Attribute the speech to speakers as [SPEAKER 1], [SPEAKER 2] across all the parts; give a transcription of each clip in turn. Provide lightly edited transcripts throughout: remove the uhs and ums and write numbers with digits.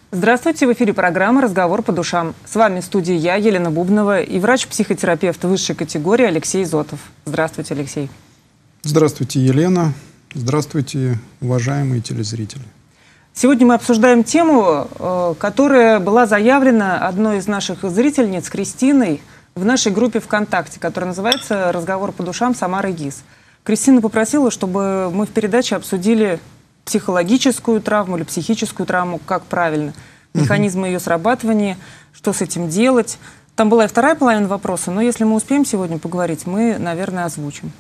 [SPEAKER 1] Здравствуйте, в эфире программа «Разговор по душам». С вами в студии я, Елена Бубнова, и врач-психотерапевт высшей категории Алексей Зотов. Здравствуйте, Алексей.
[SPEAKER 2] Здравствуйте, Елена. Здравствуйте, уважаемые телезрители.
[SPEAKER 1] Сегодня мы обсуждаем тему, которая была заявлена одной из наших зрительниц, Кристиной, в нашей группе ВКонтакте, которая называется «Разговор по душам» Самара ГИС. Кристина попросила, чтобы мы в передаче обсудили психологическую травму или психическую травму, как правильно, механизмы ее срабатывания, что с этим делать. Там была и вторая половина вопроса, но если мы успеем сегодня поговорить, мы, наверное, озвучим.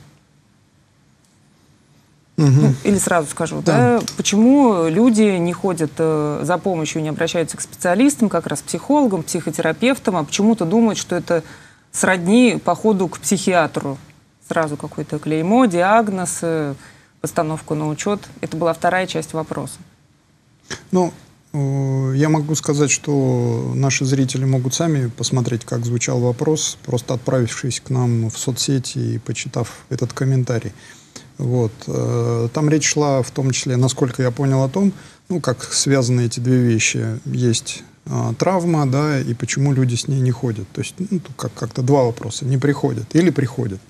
[SPEAKER 1] Или сразу скажу, да, почему люди не ходят за помощью, не обращаются к специалистам, как раз психологам, психотерапевтам, а почему-то думают, что это сродни походу к психиатру. Сразу какое-то клеймо, диагноз, постановку на учет. Это была вторая часть вопроса.
[SPEAKER 2] Ну, я могу сказать, что наши зрители могут сами посмотреть, как звучал вопрос, просто отправившись к нам в соцсети и почитав этот комментарий. Вот. Там речь шла в том числе, насколько я понял, о том, ну, как связаны эти две вещи. Есть травма, да, и почему люди с ней не ходят. То есть, ну, как-то два вопроса. Не приходят или приходят.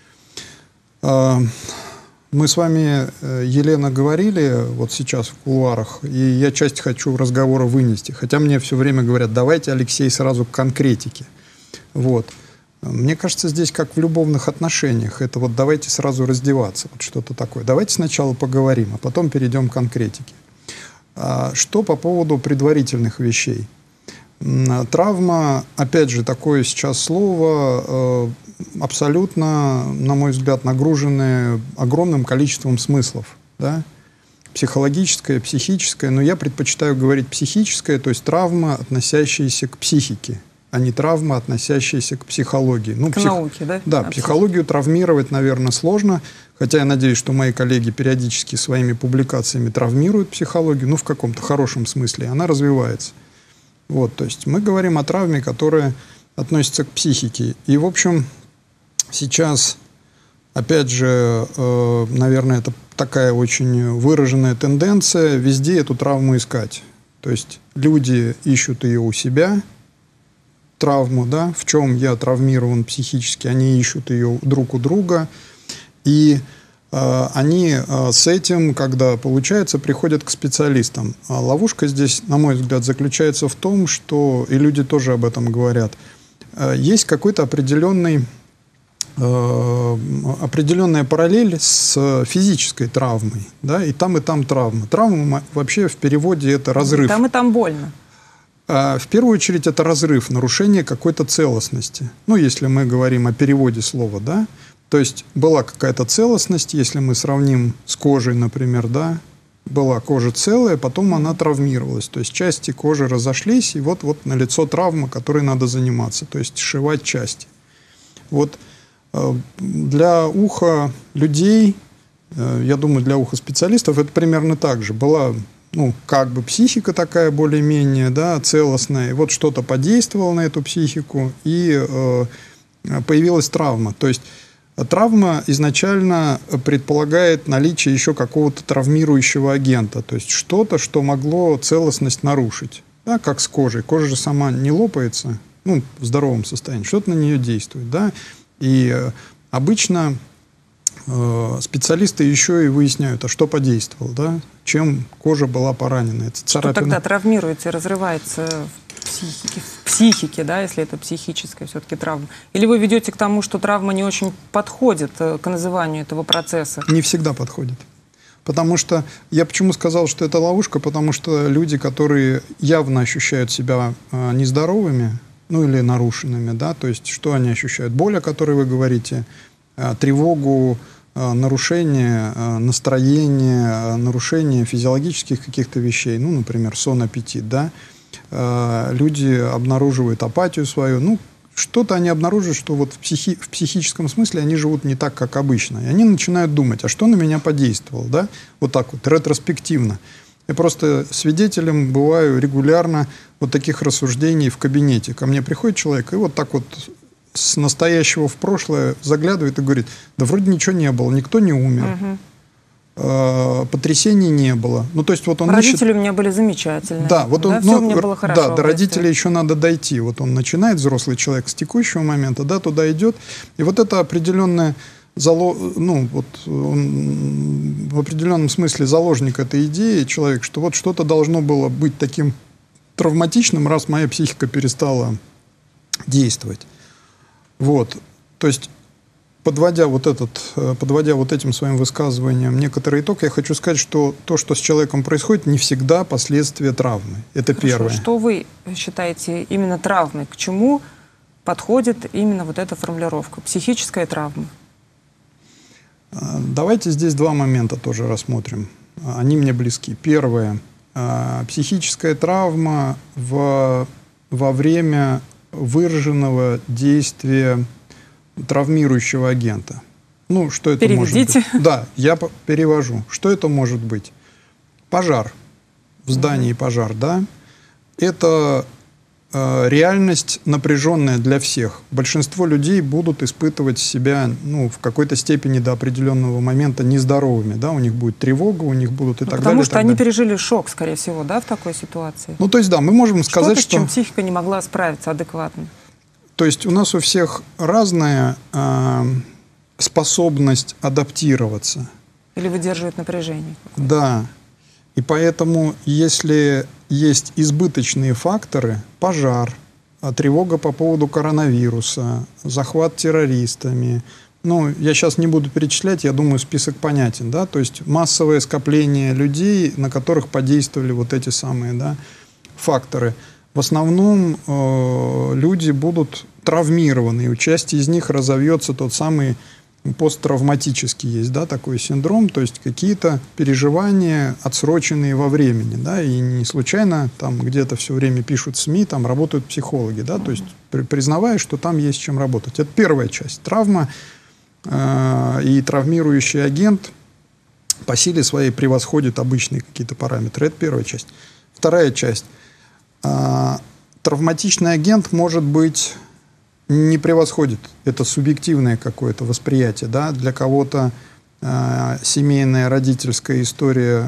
[SPEAKER 2] Мы с вами, Елена, говорили вот сейчас в кулуарах, и я часть хочу разговора вынести. Хотя мне все время говорят, давайте, Алексей, сразу к конкретике. Вот. Мне кажется, здесь как в любовных отношениях. Это вот давайте сразу раздеваться, вот что-то такое. Давайте сначала поговорим, а потом перейдем к конкретике. Что по поводу предварительных вещей? Травма, опять же, такое сейчас слово, абсолютно, на мой взгляд, нагруженное огромным количеством смыслов. Да? Психологическое, психическое, но я предпочитаю говорить психическое, то есть травма, относящаяся к психике, а не травма, относящаяся к психологии. Ну,
[SPEAKER 1] к науке, да?
[SPEAKER 2] Да, психологию травмировать, наверное, сложно, хотя я надеюсь, что мои коллеги периодически своими публикациями травмируют психологию, ну, в каком-то хорошем смысле, она развивается. Вот, то есть мы говорим о травме, которая относится к психике. И, в общем, сейчас, опять же, наверное, это такая очень выраженная тенденция везде эту травму искать. То есть люди ищут ее у себя, травму, да, в чем я травмирован психически, они ищут ее друг у друга, и они с этим, когда получается, приходят к специалистам. А ловушка здесь, на мой взгляд, заключается в том, что, и люди тоже об этом говорят, есть какой-то определенная параллель с физической травмой, да, и там травма. Травма вообще в переводе это разрыв.
[SPEAKER 1] И там больно.
[SPEAKER 2] В первую очередь это разрыв, нарушение какой-то целостности. Ну, если мы говорим о переводе слова, да, то есть была какая-то целостность, если мы сравним с кожей, например, да, была кожа целая, потом она травмировалась, то есть части кожи разошлись, и вот налицо травма, которой надо заниматься, то есть сшивать части. Вот для уха людей, я думаю, для уха специалистов это примерно так же. Была, ну, как бы психика такая более-менее, да, целостная, и вот что-то подействовало на эту психику, и появилась травма. То есть травма изначально предполагает наличие еще какого-то травмирующего агента, то есть что-то, что могло целостность нарушить. Да, как с кожей. Кожа же сама не лопается, ну, в здоровом состоянии, что-то на нее действует, да. И обычно специалисты еще и выясняют, а что подействовало, да, чем кожа была поранена. Это царапина.
[SPEAKER 1] Что тогда травмируется и разрывается в психике, да, если это психическая все-таки травма? Или вы ведете к тому, что травма не очень подходит к называнию этого процесса?
[SPEAKER 2] Не всегда подходит. Потому что, я почему сказал, что это ловушка, потому что люди, которые явно ощущают себя нездоровыми, ну или нарушенными, да, то есть что они ощущают? Боль, о которой вы говорите, тревогу, нарушение настроения, нарушение физиологических каких-то вещей, ну, например, сон, аппетит, да, люди обнаруживают апатию свою, ну, что-то они обнаруживают, что вот в психическом смысле они живут не так, как обычно, и они начинают думать, а что на меня подействовало, да, вот так вот, ретроспективно. Я просто свидетелем бываю регулярно вот таких рассуждений в кабинете. Ко мне приходит человек и вот так вот с настоящего в прошлое заглядывает и говорит, да вроде ничего не было, никто не умер. потрясений не было. Ну, то есть вот он
[SPEAKER 1] родители у меня были замечательные.
[SPEAKER 2] Да, вот он,
[SPEAKER 1] все у меня было хорошо.
[SPEAKER 2] Да, до родителей еще надо дойти. Вот он начинает, взрослый человек, с текущего момента, да, туда идет. И вот это определенное, ну, вот он в определенном смысле заложник этой идеи, человек, что вот что-то должно было быть таким травматичным, раз моя психика перестала действовать. Вот. То есть подводя вот этим своим высказыванием некоторый итог, я хочу сказать, что то, что с человеком происходит, не всегда последствия травмы. Это первое.
[SPEAKER 1] Что вы считаете именно травмой? К чему подходит именно вот эта формулировка? Психическая травма.
[SPEAKER 2] Давайте здесь два момента тоже рассмотрим. Они мне близки. Первое. Психическая травма во время выраженного действия травмирующего агента. Ну, что это
[SPEAKER 1] Переведите.
[SPEAKER 2] может быть? Да, я перевожу. Что это может быть? Пожар. В здании пожар, да? Это реальность напряженная для всех. Большинство людей будут испытывать себя, ну, в какой-то степени до определенного момента нездоровыми, да? У них будет тревога, у них будут и так далее.
[SPEAKER 1] Потому что они пережили шок, скорее всего, да, в такой ситуации?
[SPEAKER 2] Ну, то есть, да, мы можем сказать, что...
[SPEAKER 1] с чем психика не могла справиться адекватно.
[SPEAKER 2] То есть у нас у всех разная способность адаптироваться.
[SPEAKER 1] Или выдерживать напряжение.
[SPEAKER 2] Да. И поэтому, если есть избыточные факторы, пожар, тревога по поводу коронавируса, захват террористами, ну, я сейчас не буду перечислять, я думаю, список понятен, да, то есть массовое скопление людей, на которых подействовали вот эти самые, да, факторы. В основном люди будут травмированы, и у части из них разовьется тот самый посттравматический есть, да, такой синдром, то есть какие-то переживания, отсроченные во времени, да, и не случайно там где-то все время пишут СМИ, там работают психологи, да, то есть признавая, что там есть чем работать. Это первая часть. Травма и травмирующий агент по силе своей превосходит обычные какие-то параметры. Это первая часть. Вторая часть. Травматичный агент, может быть, не превосходит. Это субъективное какое-то восприятие. Да? Для кого-то семейная родительская история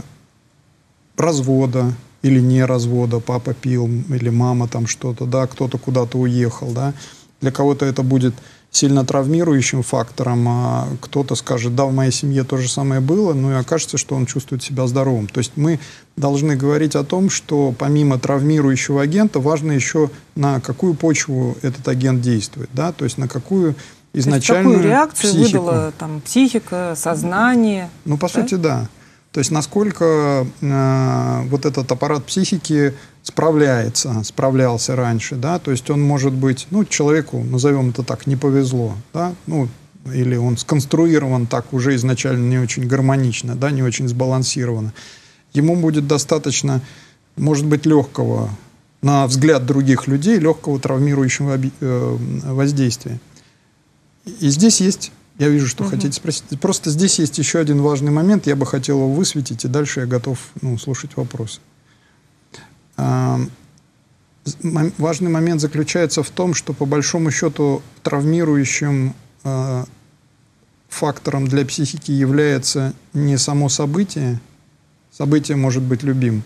[SPEAKER 2] развода или не развода, папа пил или мама там что-то, да? Кто-то куда-то уехал. Да? Для кого-то это будет сильно травмирующим фактором, а кто-то скажет, да, в моей семье то же самое было, но и окажется, что он чувствует себя здоровым. То есть мы должны говорить о том, что помимо травмирующего агента важно еще, на какую почву этот агент действует, да, то есть на какую изначальную
[SPEAKER 1] какую реакцию
[SPEAKER 2] психику.
[SPEAKER 1] Выдала там психика, сознание?
[SPEAKER 2] Ну, по сути, да. То есть насколько вот этот аппарат психики справлялся раньше, да, то есть он может быть, ну, человеку, назовем это так, не повезло, да, ну, или он сконструирован так уже изначально не очень гармонично, да, не очень сбалансированно. Ему будет достаточно, может быть, легкого, на взгляд других людей, легкого травмирующего воздействия. И здесь есть... Я вижу, что хотите спросить. Просто здесь есть еще один важный момент, я бы хотел его высветить, и дальше я готов, ну, слушать вопросы. Важный момент заключается в том, что по большому счету травмирующим фактором для психики является не само событие, событие может быть любым.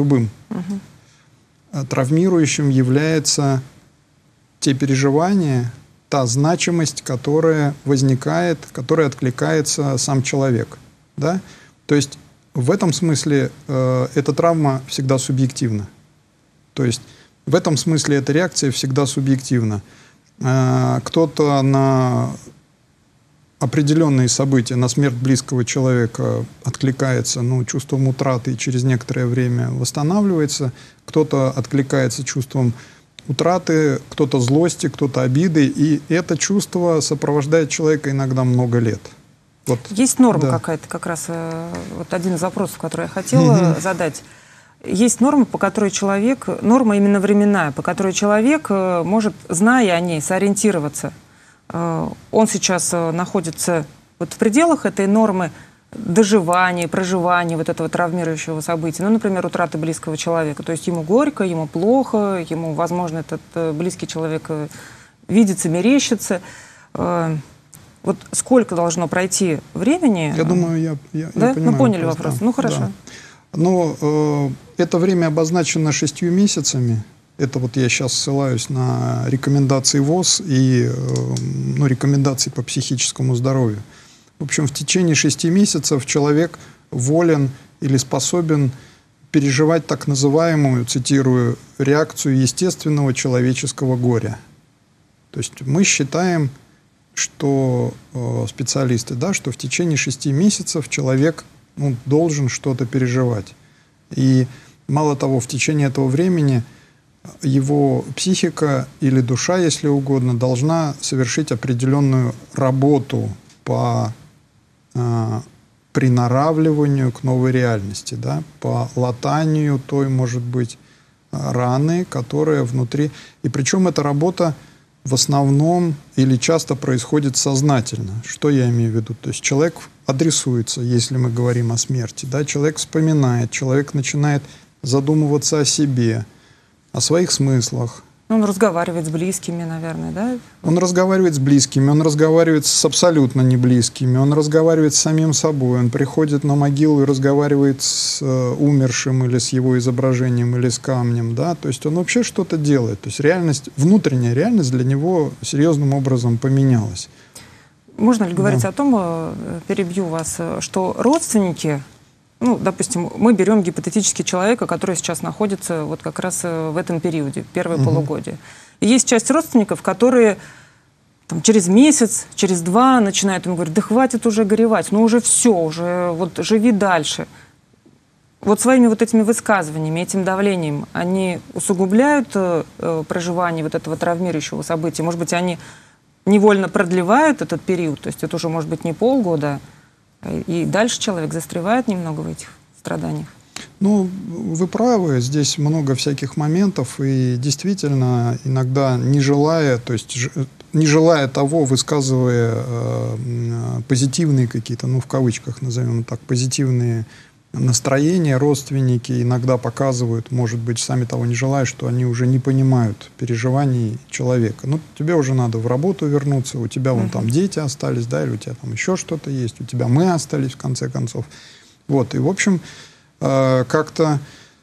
[SPEAKER 2] Травмирующим является те переживания, та значимость, которая возникает, которая откликается сам человек. Да? То есть в этом смысле эта травма всегда субъективна. То есть в этом смысле эта реакция всегда субъективна. Кто-то на определенные события, на смерть близкого человека откликается, ну, чувством утраты и через некоторое время восстанавливается. Кто-то откликается чувством утраты, кто-то злости, кто-то обиды, и это чувство сопровождает человека иногда много лет. Вот.
[SPEAKER 1] Есть норма какая-то, как раз вот один из вопросов, который я хотела задать. Есть норма, по которой человек, норма именно временная, по которой человек может, зная о ней, сориентироваться. Он сейчас находится вот в пределах этой нормы доживания, проживания вот этого травмирующего события. Ну, например, утраты близкого человека. То есть ему горько, ему плохо, ему, возможно, этот близкий человек видится, мерещится. Вот сколько должно пройти времени?
[SPEAKER 2] Я думаю, я
[SPEAKER 1] да?
[SPEAKER 2] понимаю.
[SPEAKER 1] Мы поняли вопрос.
[SPEAKER 2] Да.
[SPEAKER 1] Ну, хорошо.
[SPEAKER 2] Да. Но это время обозначено 6 месяцами. Это вот я сейчас ссылаюсь на рекомендации ВОЗ и рекомендации по психическому здоровью. В общем, в течение 6 месяцев человек волен или способен переживать так называемую, цитирую, реакцию естественного человеческого горя. То есть мы считаем, что специалисты, да, что в течение 6 месяцев человек должен что-то переживать. И мало того, в течение этого времени его психика или душа, если угодно, должна совершить определенную работу по приноравливанию к новой реальности, да, по латанию той, может быть, раны, которая внутри. И причем эта работа в основном или часто происходит сознательно. Что я имею в виду? То есть человек адресуется, если мы говорим о смерти, да, человек вспоминает, человек начинает задумываться о себе, о своих смыслах.
[SPEAKER 1] Он разговаривает с близкими, наверное, да?
[SPEAKER 2] Он разговаривает с близкими, он разговаривает с абсолютно неблизкими, он разговаривает с самим собой, он приходит на могилу и разговаривает с умершим или с его изображением, или с камнем, да, то есть он вообще что-то делает, то есть реальность, внутренняя реальность для него серьезным образом поменялась.
[SPEAKER 1] Можно ли говорить о том, перебью вас, что родственники, ну, допустим, мы берем гипотетически человека, который сейчас находится вот как раз в этом периоде, первое полугодие. И есть часть родственников, которые там, через месяц, через 2 начинают ему говорить: да хватит уже горевать, ну уже все, уже вот живи дальше. Вот своими вот этими высказываниями, этим давлением, они усугубляют проживание вот этого травмирующего события. Может быть, они невольно продлевают этот период, то есть это уже может быть не полгода, и дальше человек застревает немного в этих страданиях.
[SPEAKER 2] Ну, вы правы, здесь много всяких моментов, и действительно иногда не желая, то есть не желая того, высказывая позитивные какие-то, ну в кавычках назовем так, позитивные настроения, родственники иногда показывают, может быть, сами того не желая, что они уже не понимают переживаний человека. Ну, тебе уже надо в работу вернуться, у тебя вон там дети остались, да, или у тебя там еще что-то есть, у тебя мы остались, в конце концов. Вот, и, в общем, как-то,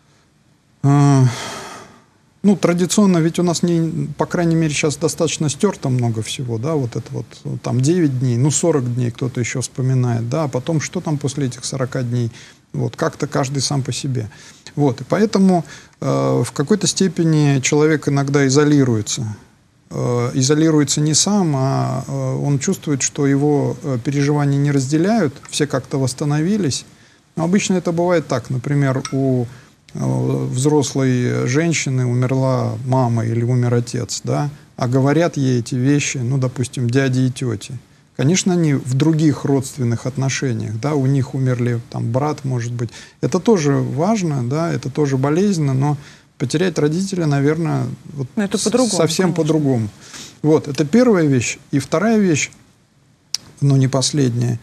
[SPEAKER 2] ну, традиционно, ведь у нас, по крайней мере, сейчас достаточно стерто много всего, да, вот это вот, там 9 дней, ну, 40 дней кто-то еще вспоминает, да, а потом что там после этих 40 дней, вот, как-то каждый сам по себе. Вот, и поэтому в какой-то степени человек иногда изолируется. Изолируется не сам, а он чувствует, что его переживания не разделяют, все как-то восстановились. Но обычно это бывает так, например, у взрослой женщины умерла мама или умер отец, да, а говорят ей эти вещи, ну, допустим, дяди и тети. Конечно, они в других родственных отношениях, да, у них умерли там брат, может быть. Это тоже важно, да, это тоже болезненно, но потерять родителя, наверное, вот совсем по-другому. Вот, это первая вещь. И вторая вещь, но не последняя.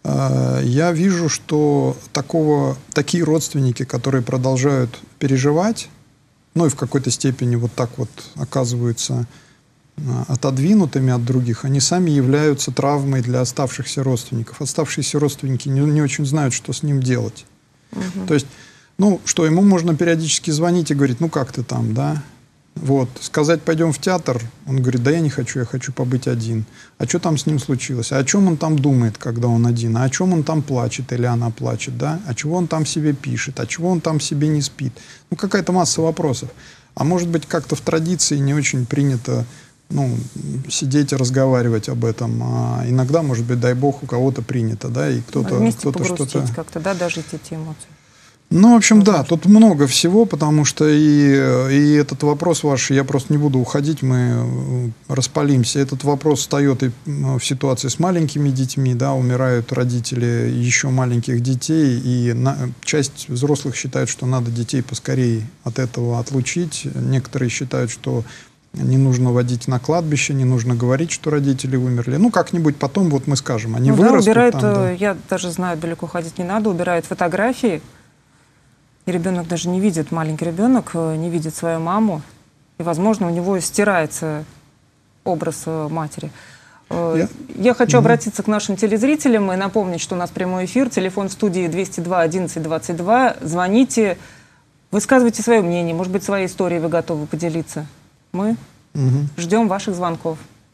[SPEAKER 2] Я вижу, что такие родственники, которые продолжают переживать, ну и в какой-то степени вот так вот оказываются отодвинутыми от других, они сами являются травмой для оставшихся родственников. Оставшиеся родственники не очень знают, что с ним делать. То есть, ну, что ему можно периодически звонить и говорить: ну как ты там, да? Вот, сказать: пойдем в театр, он говорит: да я не хочу, я хочу побыть один. А что там с ним случилось? А о чем он там думает, когда он один? А о чем он там плачет или она плачет, да? А чего он там себе пишет? А чего он там себе не спит? Ну, какая-то масса вопросов. А может быть, как-то в традиции не очень принято, ну, сидеть и разговаривать об этом. А иногда, может быть, дай бог, у кого-то принято, да, и кто-то что-то...
[SPEAKER 1] как-то, да, дожить эти эмоции.
[SPEAKER 2] Ну, в общем, да, тут много всего, потому что и этот вопрос ваш, я просто не буду уходить, мы распалимся. Этот вопрос встает и в ситуации с маленькими детьми, да, умирают родители еще маленьких детей, и часть взрослых считает, что надо детей поскорее от этого отлучить. Некоторые считают, что не нужно водить на кладбище, не нужно говорить, что родители умерли. Ну, как-нибудь потом, вот мы скажем, они вырастут. Да, убирают, там, да.
[SPEAKER 1] Я даже знаю, далеко ходить не надо, убирают фотографии. И ребенок даже не видит, маленький ребенок не видит свою маму. И, возможно, у него стирается образ матери. Я хочу обратиться к нашим телезрителям и напомнить, что у нас прямой эфир, телефон в студии 202 11 22. Звоните, высказывайте свое мнение, может быть, своей историей вы готовы поделиться. Мы ждем ваших звонков.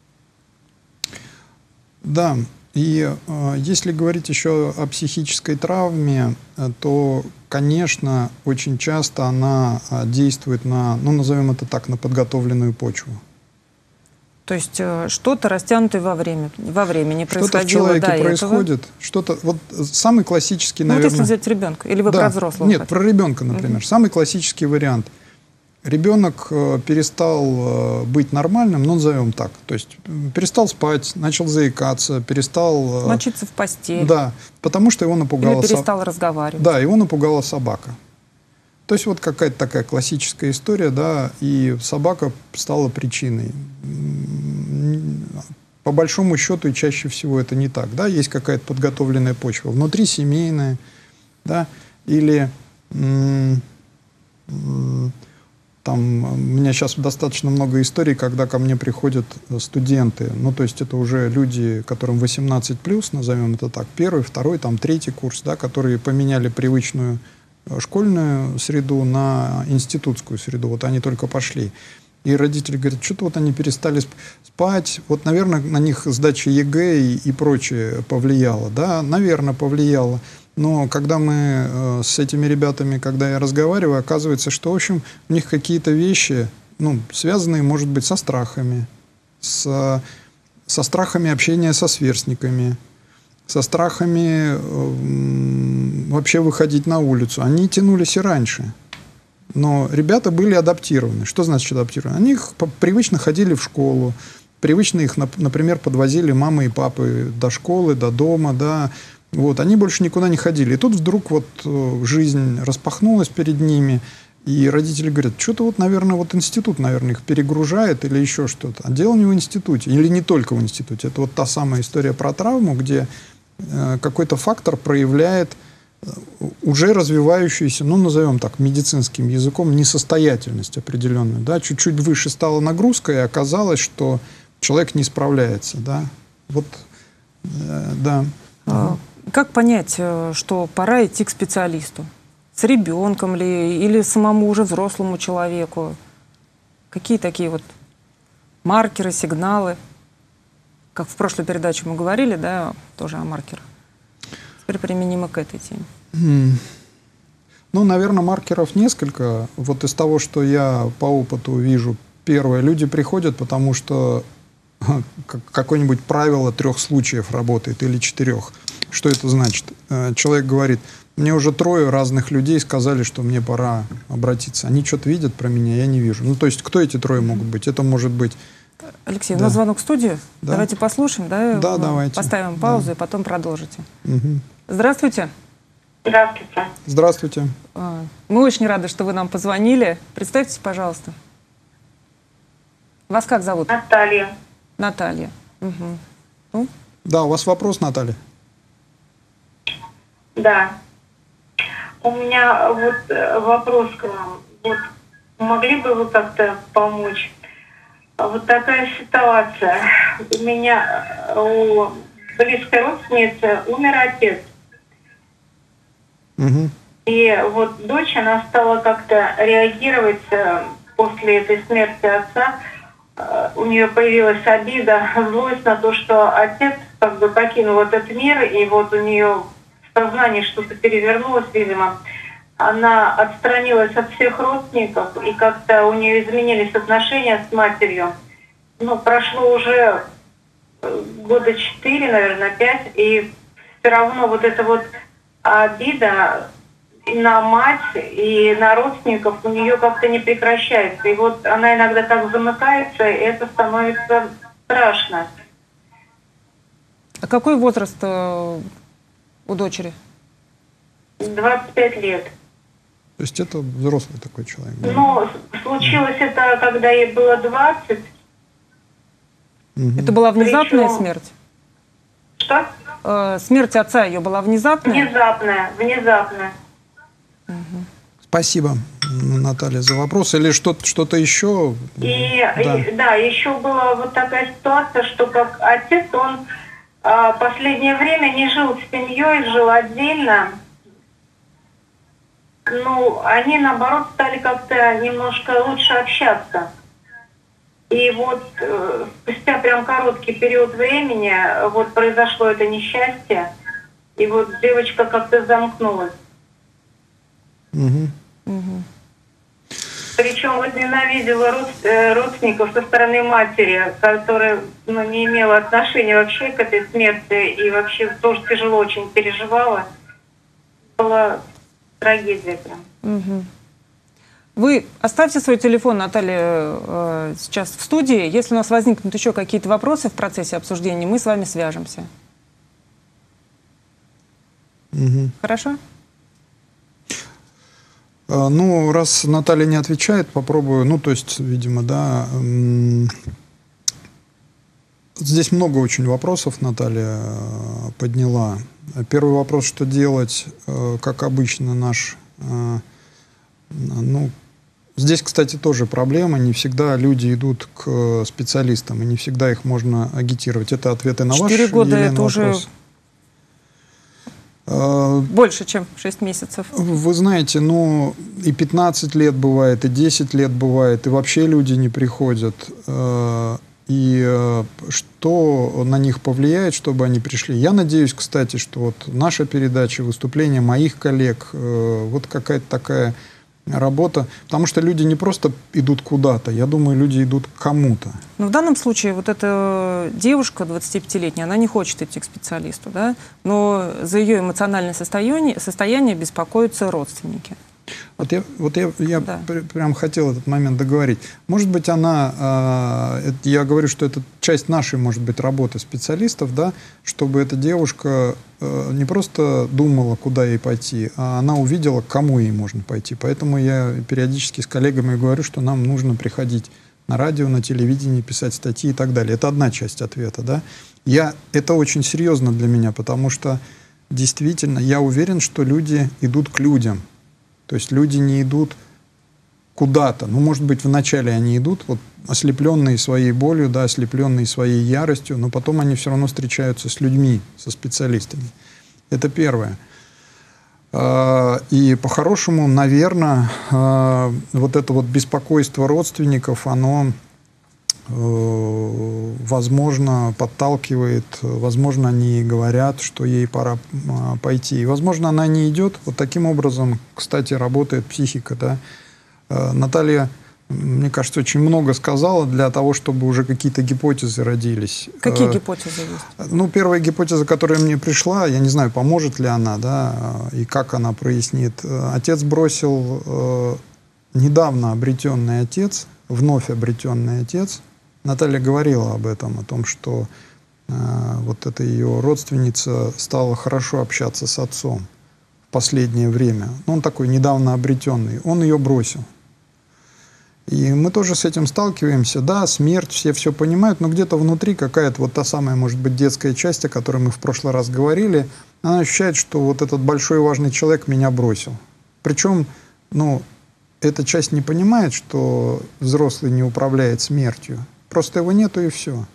[SPEAKER 2] Да, и если говорить еще о психической травме, то, конечно, очень часто она действует на, ну, назовем это так, на подготовленную почву.
[SPEAKER 1] То есть что-то растянутое во времени происходило
[SPEAKER 2] что-то в человеке происходит, что-то, вот самый классический, наверное...
[SPEAKER 1] Вот если взять ребенка, или вы про взрослого?
[SPEAKER 2] Нет, про ребенка, например. Самый классический вариант. Ребенок перестал быть нормальным, ну, назовем так. То есть перестал спать, начал заикаться, перестал...
[SPEAKER 1] Мочиться в постель.
[SPEAKER 2] Да, потому что его напугала...
[SPEAKER 1] Или перестал разговаривать.
[SPEAKER 2] Да, его напугала собака. То есть вот какая-то такая классическая история, да, и собака стала причиной. По большому счету, и чаще всего это не так, да, есть какая-то подготовленная почва, внутрисемейная, да, или там, у меня сейчас достаточно много историй, когда ко мне приходят студенты, ну, то есть это уже люди, которым 18+, назовем это так, первый, второй, там, третий курс, да, которые поменяли привычную школьную среду на институтскую среду. Вот они только пошли. И родители говорят, что-то вот они перестали спать. Вот, наверное, на них сдача ЕГЭ и прочее повлияло. Да, наверное, повлияло. Но когда мы с этими ребятами, когда я разговариваю, оказывается, что, в общем, у них какие-то вещи, ну, связанные, может быть, со страхами, со страхами общения со сверстниками, со страхами вообще выходить на улицу. Они тянулись и раньше. Но ребята были адаптированы. Что значит адаптированы? Они привычно ходили в школу, привычно их, например, подвозили мамы и папы до школы, до дома, да. Вот. Они больше никуда не ходили. И тут вдруг вот жизнь распахнулась перед ними, и родители говорят, что-то вот, наверное, вот институт, наверное, их перегружает или еще что-то. А дело не в институте, или не только в институте. Это вот та самая история про травму, где какой-то фактор проявляет уже развивающуюся, ну, назовем так, медицинским языком, несостоятельность определенную. Да? Чуть-чуть выше стала нагрузка, и оказалось, что человек не справляется. Да? Вот, да.
[SPEAKER 1] Как понять, что пора идти к специалисту? С ребенком ли, или самому уже взрослому человеку? Какие такие вот маркеры, сигналы? Как в прошлой передаче мы говорили, да, тоже о маркерах. Теперь применимо к этой теме.
[SPEAKER 2] Ну, наверное, маркеров несколько. Вот из того, что я по опыту вижу, первое, люди приходят, потому что какое-нибудь правило 3 случаев работает или 4. Что это значит? Человек говорит, мне уже 3 разных людей сказали, что мне пора обратиться. Они что-то видят про меня, я не вижу. Ну, то есть, кто эти 3 могут быть? Это может быть...
[SPEAKER 1] Алексей, у нас звонок в студию. Да. Давайте послушаем, да?
[SPEAKER 2] Да, давайте.
[SPEAKER 1] Поставим паузу и потом продолжите.
[SPEAKER 2] Угу.
[SPEAKER 1] Здравствуйте.
[SPEAKER 3] Здравствуйте.
[SPEAKER 2] Здравствуйте.
[SPEAKER 1] Мы очень рады, что вы нам позвонили. Представьтесь, пожалуйста. Вас как зовут?
[SPEAKER 3] Наталья.
[SPEAKER 1] Наталья. Угу. Ну?
[SPEAKER 2] Да, у вас вопрос, Наталья?
[SPEAKER 3] Да. У меня вот вопрос к вам. Вот могли бы вы как-то помочь? Вот такая ситуация. У меня у близкой родственницы умер отец.
[SPEAKER 2] Угу.
[SPEAKER 3] И вот дочь, она стала как-то реагировать после этой смерти отца. У нее появилась обида, злость на то, что отец как бы покинул этот мир, и вот у нее в сознании что-то перевернулось, видимо. Она отстранилась от всех родственников, и как-то у нее изменились отношения с матерью. Ну, прошло уже 4 года, наверное, 5, и все равно вот эта вот обида и на мать, и на родственников у нее как-то не прекращается. И вот она иногда так замыкается, и это становится страшно.
[SPEAKER 1] А какой возраст у дочери?
[SPEAKER 3] 25 лет.
[SPEAKER 2] То есть это взрослый такой человек? Да?
[SPEAKER 3] Ну, случилось это, когда ей было 20.
[SPEAKER 1] Угу. Это была внезапная смерть?
[SPEAKER 3] Что?
[SPEAKER 1] Смерть отца ее была внезапная?
[SPEAKER 3] Внезапная.
[SPEAKER 1] Угу.
[SPEAKER 2] Спасибо. Наталья, за вопрос. Или что-то еще?
[SPEAKER 3] Да, еще была вот такая ситуация, что как отец, он последнее время не жил с семьей, жил отдельно. Ну, они, наоборот, стали как-то немножко лучше общаться. И вот спустя прям короткий период времени вот произошло это несчастье, и вот девочка как-то замкнулась.
[SPEAKER 2] Угу.
[SPEAKER 1] Мгм.
[SPEAKER 3] Причем возненавидела родственников со стороны матери, которая не имела отношения вообще к этой смерти и вообще тоже тяжело очень переживала. Была трагедия прям.
[SPEAKER 1] Мгм. Вы оставьте свой телефон, Наталья, сейчас в студии. Если у нас возникнут еще какие-то вопросы в процессе обсуждения, мы с вами свяжемся.
[SPEAKER 2] Угу.
[SPEAKER 1] Хорошо?
[SPEAKER 2] Ну, раз Наталья не отвечает, попробую. Ну, то есть, видимо, да. Здесь много очень вопросов Наталья подняла. Первый вопрос, что делать, как обычно, ну, здесь, кстати, тоже проблема. Не всегда люди идут к специалистам, и не всегда их можно агитировать. Это ответы на ваши,
[SPEAKER 1] 4 года
[SPEAKER 2] Елена,
[SPEAKER 1] это уже
[SPEAKER 2] вопрос.
[SPEAKER 1] больше, чем 6 месяцев.
[SPEAKER 2] Вы знаете, ну, и 15 лет бывает, и 10 лет бывает, и вообще люди не приходят. И что на них повлияет, чтобы они пришли? Я надеюсь, кстати, что вот наша передача, выступления моих коллег, вот какая-то такая работа, потому что люди не просто идут куда-то, я думаю, люди идут к кому-то.
[SPEAKER 1] Но в данном случае вот эта девушка 25-летняя, она не хочет идти к специалисту, да? Но за ее эмоциональное состояние беспокоятся родственники.
[SPEAKER 2] Вот я
[SPEAKER 1] Да.
[SPEAKER 2] прям хотел этот момент договорить. Может быть, я говорю, что это часть нашей, может быть, работы специалистов, да, чтобы эта девушка не просто думала, куда ей пойти, а она увидела, к кому ей можно пойти. Поэтому я периодически с коллегами говорю, что нам нужно приходить на радио, на телевидении, писать статьи и так далее. Это одна часть ответа, да. Это очень серьезно для меня, потому что действительно я уверен, что люди идут к людям. То есть люди не идут куда-то. Ну, может быть, вначале они идут, вот, ослепленные своей болью, да, ослепленные своей яростью, но потом они все равно встречаются с людьми, со специалистами. Это первое. И по-хорошему, наверное, вот это вот беспокойство родственников, оно, возможно, подталкивает, возможно, они говорят, что ей пора пойти. И, возможно, она не идет. Вот таким образом, кстати, работает психика, да. Наталья, мне кажется, очень много сказала для того, чтобы уже какие-то гипотезы родились.
[SPEAKER 1] Какие гипотезы есть?
[SPEAKER 2] Ну, первая гипотеза, которая мне пришла, я не знаю, поможет ли она, да, и как она прояснит. Отец бросил, недавно обретенный отец, вновь обретенный отец. Наталья говорила об этом, о том, что вот эта ее родственница стала хорошо общаться с отцом в последнее время. Он такой недавно обретенный, он ее бросил. И мы тоже с этим сталкиваемся. Да, смерть, все понимают, но где-то внутри какая-то вот та самая, может быть, детская часть, о которой мы в прошлый раз говорили, она ощущает, что вот этот большой важный человек меня бросил. Причем, ну, эта часть не понимает, что взрослый не управляет смертью. Просто его нету, и все.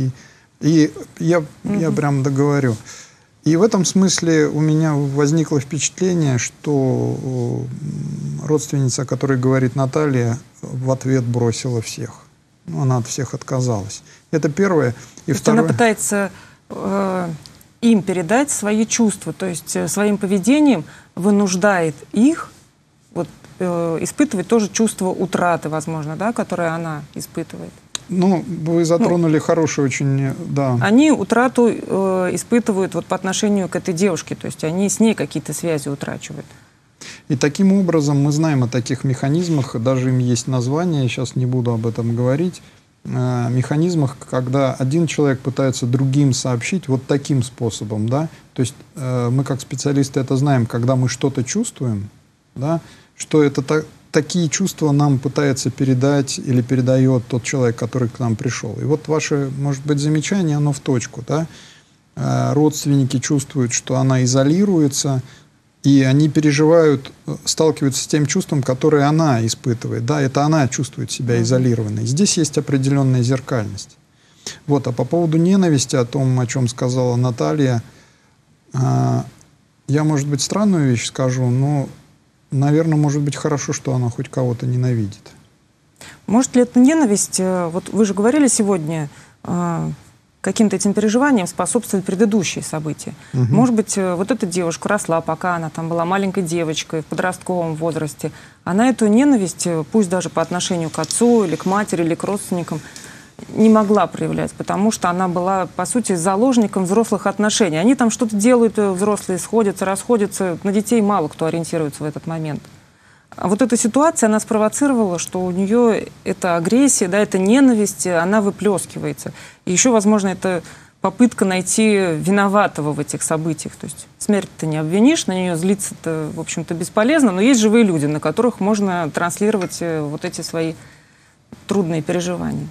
[SPEAKER 2] И я прям договорю. И в этом смысле у меня возникло впечатление, что родственница, о которой говорит Наталья, в ответ бросила всех. Ну, она от всех отказалась. Это первое. И второе.
[SPEAKER 1] Она пытается им передать свои чувства, то есть своим поведением вынуждает их вот, испытывать тоже чувство утраты, возможно, да, которое она испытывает.
[SPEAKER 2] Ну, вы затронули хорошую очень, да.
[SPEAKER 1] Они утрату испытывают вот по отношению к этой девушке, то есть они с ней какие-то связи утрачивают.
[SPEAKER 2] И таким образом мы знаем о таких механизмах, даже им есть название, я сейчас не буду об этом говорить, механизмах, когда один человек пытается другим сообщить вот таким способом, да, то есть мы как специалисты это знаем, когда мы что-то чувствуем, да, что это такие чувства нам пытается передать или передает тот человек, который к нам пришел. И вот ваше, может быть, замечание, оно в точку, да, родственники чувствуют, что она изолируется, И они переживают, сталкиваются с тем чувством, которое она испытывает. Да, это она чувствует себя изолированной. Здесь есть определенная зеркальность. Вот, а по поводу ненависти, о том, о чем сказала Наталья, я, может быть, странную вещь скажу, но, наверное, может быть хорошо, что она хоть кого-то ненавидит.
[SPEAKER 1] Может ли эта ненависть, вот вы же говорили сегодня, каким-то этим переживаниям способствуют предыдущие события. Может быть, вот эта девушка росла, пока она там была маленькой девочкой в подростковом возрасте. Она эту ненависть, пусть даже по отношению к отцу или к матери, или к родственникам, не могла проявлять, потому что она была, по сути, заложником взрослых отношений. Они там что-то делают, взрослые сходятся, расходятся. На детей мало кто ориентируется в этот момент. А вот эта ситуация, она спровоцировала, что у нее эта агрессия, да, эта ненависть, она выплескивается. И еще, возможно, это попытка найти виноватого в этих событиях. То есть смерть-то не обвинишь, на нее злиться-то, в общем-то, бесполезно, но есть живые люди, на которых можно транслировать вот эти свои трудные переживания.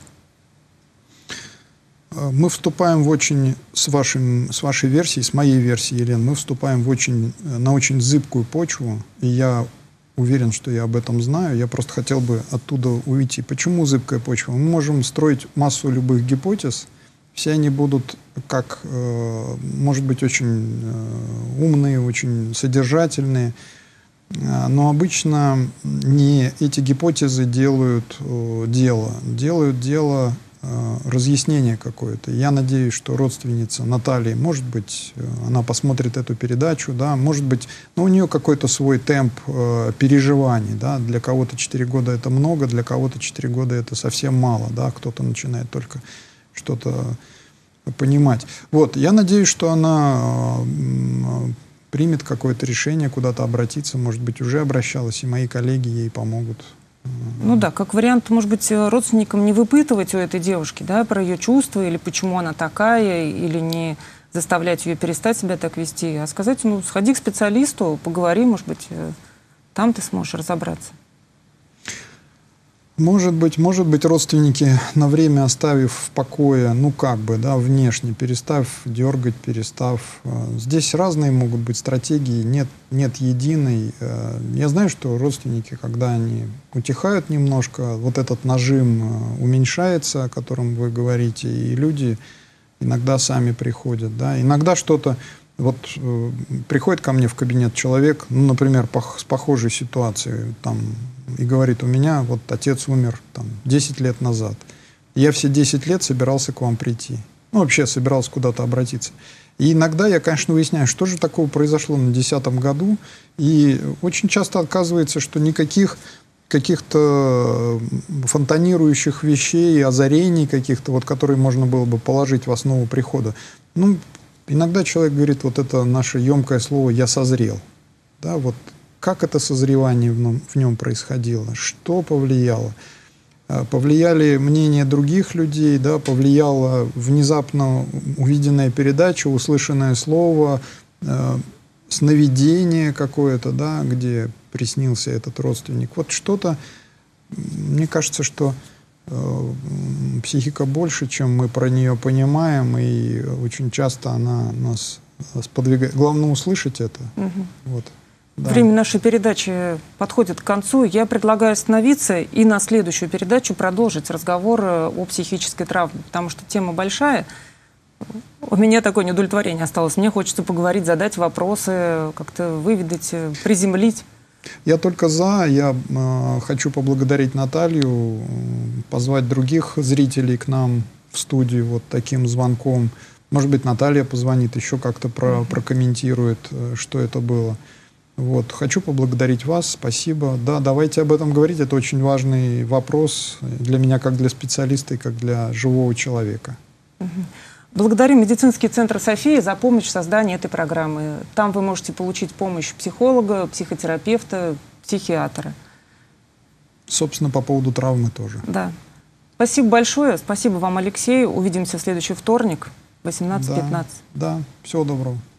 [SPEAKER 2] Мы вступаем в очень, с вашей версией, с моей версией, Елена, мы вступаем на очень зыбкую почву, и я уверен, что я об этом знаю. Я просто хотел бы оттуда уйти. Почему зыбкая почва? Мы можем строить массу любых гипотез. Все они будут, может быть, очень умные, очень содержательные. Но обычно не эти гипотезы делают дело. Делают дело разъяснение какое-то. Я надеюсь, что родственница Натальи, может быть, она посмотрит эту передачу, да, может быть, но у нее какой-то свой темп переживаний, да, для кого-то 4 года это много, для кого-то 4 года это совсем мало, да, кто-то начинает только что-то понимать. Вот, я надеюсь, что она примет какое-то решение, куда-то обратиться, может быть, уже обращалась, и мои коллеги ей помогут.
[SPEAKER 1] Ну да, как вариант, может быть, родственникам не выпытывать у этой девушки, да, про ее чувства, или почему она такая, или не заставлять ее перестать себя так вести, а сказать, ну, сходи к специалисту, поговори, может быть, там ты сможешь разобраться.
[SPEAKER 2] Может быть, родственники, на время оставив в покое, ну как бы, да, внешне, перестав дергать, здесь разные могут быть стратегии, нет единой. Я знаю, что родственники, когда они утихают немножко, вот этот нажим уменьшается, о котором вы говорите, и люди иногда сами приходят, да, иногда что-то, вот приходит ко мне в кабинет человек, ну, например, с похожей ситуацией, там, и говорит, у меня вот отец умер там 10 лет назад. Я все 10 лет собирался к вам прийти. Ну, вообще собирался куда-то обратиться. И иногда я, конечно, выясняю, что же такого произошло на 10-м году. И очень часто оказывается, что никаких каких-то фонтанирующих вещей, озарений каких-то, вот, которые можно было бы положить в основу прихода. Ну, иногда человек говорит, вот это наше емкое слово «я созрел». Да, вот. Как это созревание в нем происходило? Что повлияло? Повлияли мнения других людей, да, повлияла внезапно увиденная передача, услышанное слово, сновидение какое-то, да, где приснился этот родственник. Вот что-то, мне кажется, что психика больше, чем мы про нее понимаем, и очень часто она нас сподвигает. Главное услышать это. Вот. Да.
[SPEAKER 1] Время нашей передачи подходит к концу. Я предлагаю остановиться и на следующую передачу продолжить разговор о психической травме, потому что тема большая. У меня такое неудовлетворение осталось. Мне хочется поговорить, задать вопросы, как-то выведать, приземлить.
[SPEAKER 2] Я только за. Я хочу поблагодарить Наталью, позвать других зрителей к нам в студию вот таким звонком. Может быть, Наталья позвонит, еще как-то прокомментирует, что это было. Вот. Хочу поблагодарить вас, спасибо. Да, давайте об этом говорить, это очень важный вопрос для меня, как для специалиста и как для живого человека.
[SPEAKER 1] Благодарю медицинский центр «София» за помощь в создании этой программы. Там вы можете получить помощь психолога, психотерапевта, психиатра.
[SPEAKER 2] Собственно, по поводу травмы тоже.
[SPEAKER 1] Да. Спасибо большое, спасибо вам, Алексей. Увидимся в следующий вторник, 18:15.
[SPEAKER 2] Да, всего доброго.